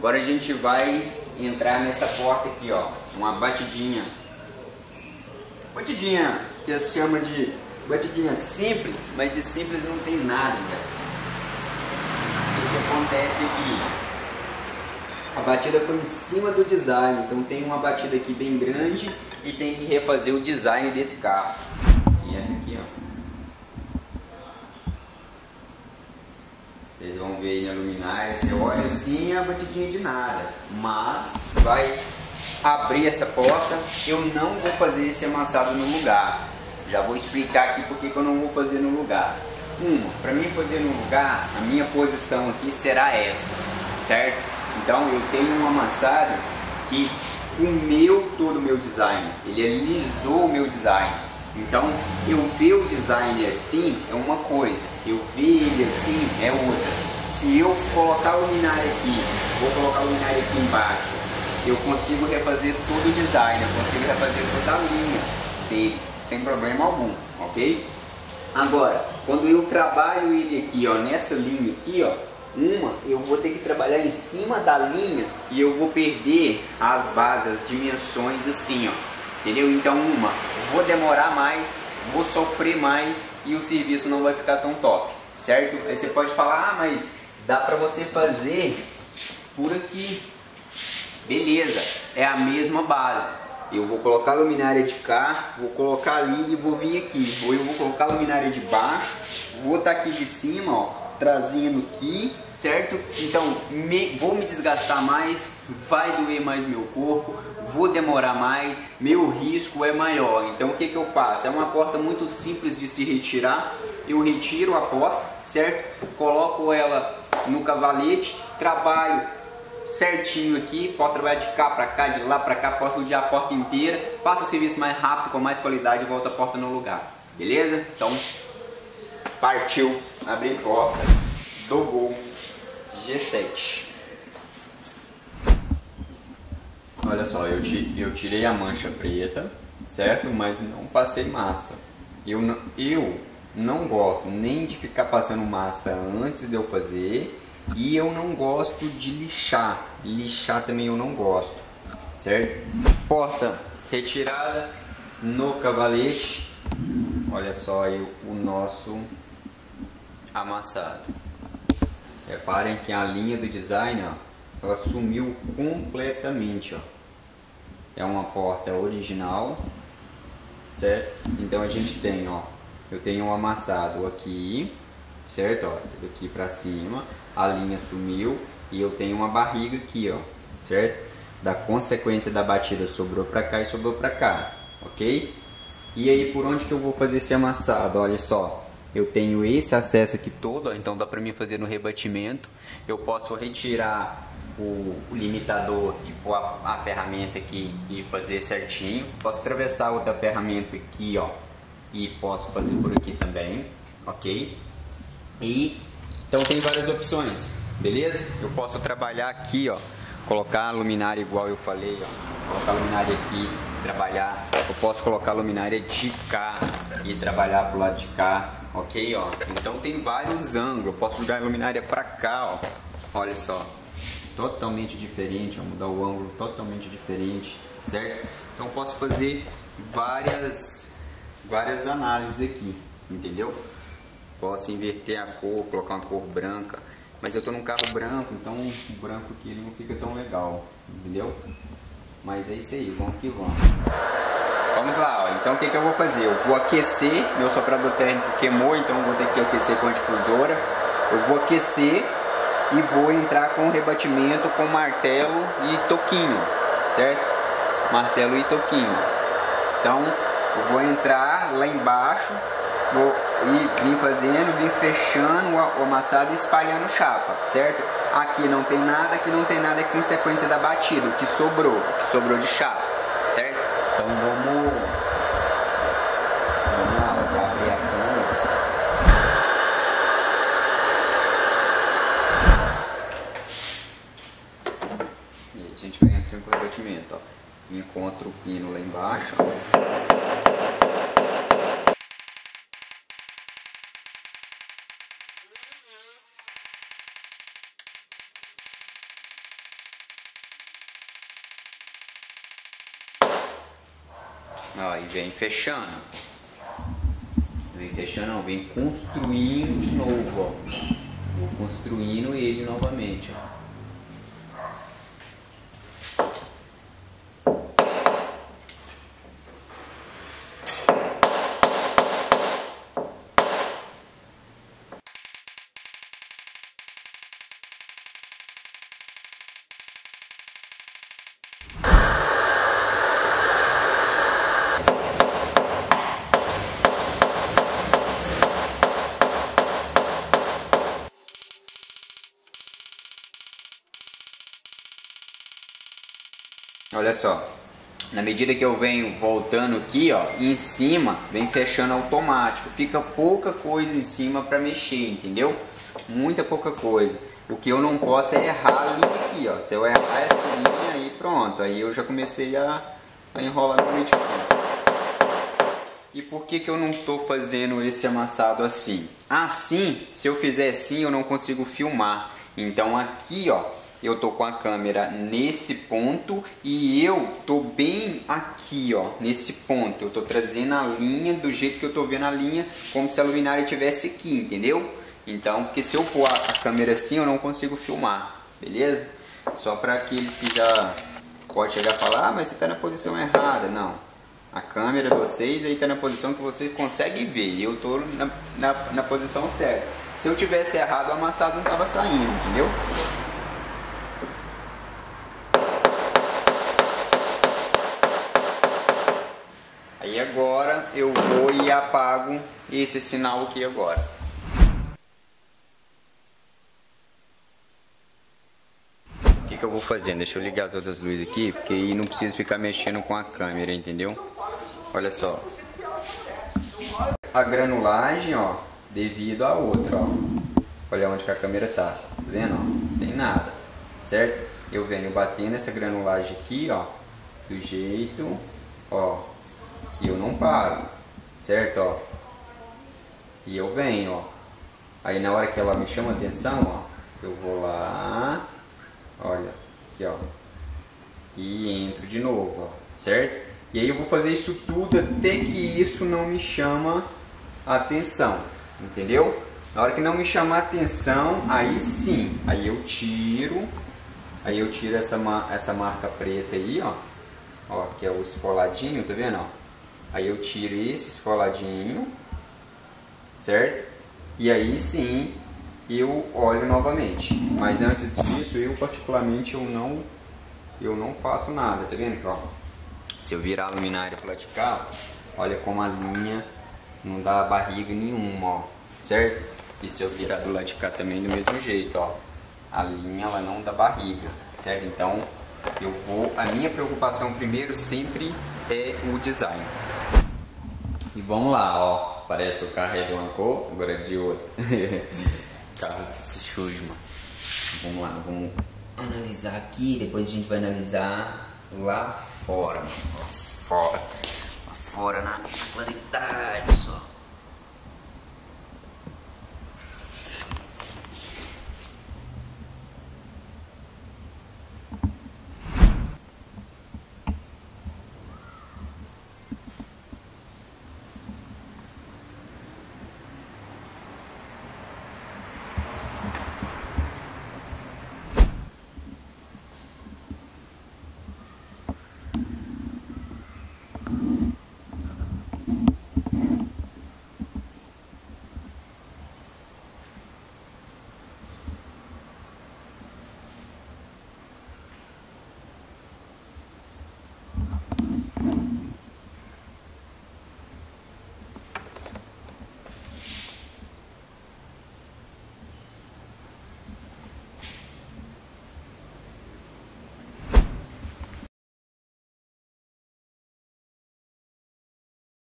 Agora a gente vai entrar nessa porta aqui, ó. Uma batidinha. Batidinha que se chama de batidinha simples, mas de simples não tem nada, velho. O que acontece aqui? A batida foi em cima do design, então tem uma batida aqui bem grande e tem que refazer o design desse carro. E essa aqui, ó. Vocês vão ver aí na luminária, você olha assim, a batidinha de nada. Mas vai abrir essa porta, eu não vou fazer esse amassado no lugar. Já vou explicar aqui porque que eu não vou fazer no lugar. Para mim fazer no lugar, a minha posição aqui será essa, certo? Então eu tenho um amassado que comeu todo o meu design, ele alisou o meu design. Então eu ver o design assim é uma coisa, eu ver ele assim é outra. Se eu colocar a luminária aqui, vou colocar a luminária aqui embaixo, eu consigo refazer todo o design, eu consigo refazer toda a linha dele, sem problema algum, ok? Agora, quando eu trabalho ele aqui, ó, nessa linha aqui, ó, eu vou ter que trabalhar em cima da linha e eu vou perder as bases, as dimensões assim, ó, entendeu? Então vou demorar mais, vou sofrer mais e o serviço não vai ficar tão top, certo? Aí você pode falar, mas dá pra você fazer por aqui. Beleza, é a mesma base. Eu vou colocar a luminária de cá, vou colocar ali e vou vir aqui. Ou eu vou colocar a luminária de baixo, vou estar aqui de cima, ó, trazendo aqui, certo? Então vou me desgastar mais, vai doer mais meu corpo, vou demorar mais, meu risco é maior. Então o que eu faço? É uma porta muito simples de se retirar. Eu retiro a porta, certo? Coloco ela no cavalete, trabalho certinho aqui, posso trabalhar de cá para cá, de lá para cá, posso rodear a porta inteira, faço o serviço mais rápido, com mais qualidade e volto a porta no lugar, beleza? Então, partiu abrir porta do Gol G7. Olha só, eu tirei a mancha preta, certo? Mas não passei massa. Eu não gosto nem de ficar passando massa antes de eu fazer. E eu não gosto de lixar. Lixar também eu não gosto, certo? Porta retirada no cavalete. Olha só aí o nosso amassado. Reparem que a linha do design, ó, ela sumiu completamente, ó. É uma porta original, certo? Então a gente tem, ó, eu tenho um amassado aqui, certo? Ó, daqui pra cima. A linha sumiu e eu tenho uma barriga aqui, ó, certo? Da consequência da batida sobrou pra cá e sobrou pra cá, ok? E aí por onde que eu vou fazer esse amassado? Olha só, eu tenho esse acesso aqui todo, ó, então dá pra mim fazer no rebatimento. Eu posso retirar o limitador e pôr a ferramenta aqui e fazer certinho. Posso atravessar outra ferramenta aqui, ó, e posso fazer por aqui também, ok? Então tem várias opções, beleza? Eu posso trabalhar aqui, ó, colocar a luminária igual eu falei, ó, colocar a luminária aqui, trabalhar. Eu posso colocar a luminária de cá e trabalhar pro lado de cá, ok, ó? Então tem vários ângulos. Eu posso jogar a luminária pra cá, ó. Olha só, totalmente diferente, ó, mudar o ângulo totalmente diferente, certo? Então eu posso fazer várias análises aqui, entendeu? Posso inverter a cor, colocar uma cor branca, mas eu tô num carro branco, então o branco aqui ele não fica tão legal, entendeu? Mas é isso aí, vamos que vamos. Vamos lá, ó. Então o que eu vou fazer? Eu vou aquecer, meu soprador térmico queimou, então eu vou ter que aquecer com a difusora. Eu vou aquecer e vou entrar com rebatimento com martelo e toquinho, certo? Martelo e toquinho. Então eu vou entrar lá embaixo, vou vir fazendo, vir fechando o amassado e espalhando chapa, certo? Aqui não tem nada, aqui não tem nada, é consequência da batida, o que sobrou de chapa, certo? Então vamos lá, vou abrir a câmera. E a gente vai entrar com o rebatimento, ó. Encontra o pino lá embaixo, ó. Ó, e vem fechando. Vem fechando, não, vem construindo de novo, ó. Vou construindo ele novamente, ó. Olha só, na medida que eu venho voltando aqui, ó, em cima vem fechando automático, fica pouca coisa em cima para mexer, entendeu? Muita pouca coisa. O que eu não posso é errar a linha aqui, ó. Se eu errar essa linha aí, pronto, aí eu já comecei a enrolar meu medicamento. E por que que eu não estou fazendo esse amassado assim? Assim, se eu fizer assim, eu não consigo filmar. Então aqui, ó, eu tô com a câmera nesse ponto e eu tô bem aqui, ó, nesse ponto. Eu tô trazendo a linha do jeito que eu tô vendo a linha, como se a luminária estivesse aqui, entendeu? Então, porque se eu pôr a câmera assim, eu não consigo filmar, beleza? Só para aqueles que já pode chegar a falar, ah, mas você tá na posição errada. Não, a câmera de vocês aí tá na posição que você consegue ver. Eu tô na posição certa. Se eu tivesse errado, o amassado não tava saindo, entendeu? Aí agora eu vou e apago esse sinal aqui agora. O que eu vou fazendo? Deixa eu ligar as outras luzes aqui, porque aí não precisa ficar mexendo com a câmera, entendeu? Olha só. A granulagem, ó, devido à outra, ó. Olha onde que a câmera tá. Tá vendo? Ó? Não tem nada, certo? Eu venho batendo essa granulagem aqui, ó, do jeito, ó, que eu não paro, certo, ó, e eu venho, ó, aí na hora que ela me chama a atenção, ó, eu vou lá, olha, aqui, ó, e entro de novo, ó, certo? E aí eu vou fazer isso tudo até que isso não me chama a atenção, entendeu? Na hora que não me chamar a atenção, aí sim, aí eu tiro essa marca preta aí, ó, que é o esfoladinho, tá vendo, ó? Aí eu tiro esse esfoladinho, certo? E aí sim eu olho novamente. Mas antes disso, eu particularmente eu não faço nada, tá vendo? Ó, se eu virar a luminária para de cá, olha como a linha não dá barriga nenhuma, ó, certo? E se eu virar do lado de cá também do mesmo jeito, ó, a linha ela não dá barriga, certo? Então a minha preocupação primeiro sempre é o design. E vamos lá, ó, parece que o carro é de uma cor, agora é de outra. Carro que se suja, mano. Vamos lá, vamos analisar aqui, depois a gente vai analisar lá fora, mano. Lá fora na claridade.